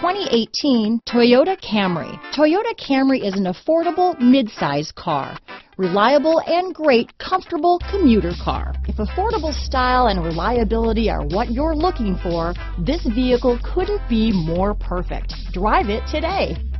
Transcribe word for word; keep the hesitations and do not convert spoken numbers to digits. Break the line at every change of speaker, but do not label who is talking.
twenty eighteen Toyota Camry. Toyota Camry is an affordable mid-size car. Reliable and great, comfortable commuter car. If affordable style and reliability are what you're looking for, this vehicle couldn't be more perfect. Drive it today.